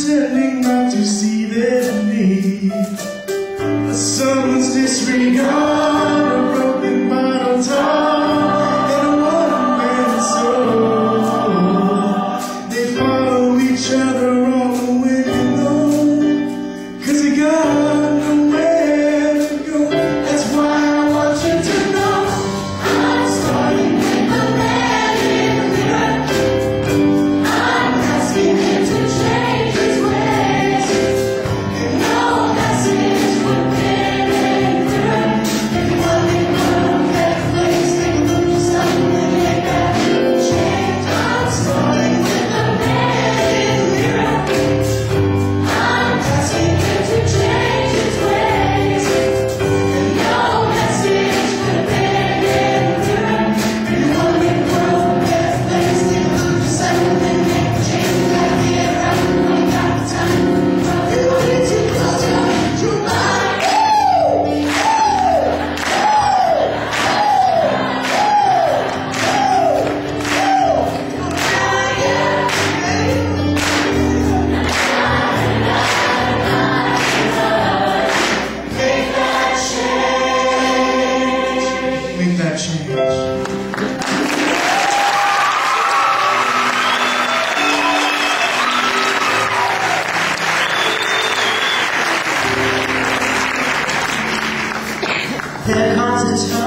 pretending not to see their need. Someone's disregard, a broken bottle top, and a one-man soul. They follow each other all the way home, 'cause they got nowhere to go. That's why I want you to know I'm starting with the man in the mirror. I'm asking him to change his ways, and no message would bring him through. If you want me to go to Netflix, take a look for something and make that change. I'm starting with the man in the mirror. I'm asking him to change his ways, and no message could bring him through. If you want me to go to Netflix, take a look for something and make a change. Gotta get around when I got the time. You want me to close your eyes, you mind? Make that change. There comes a time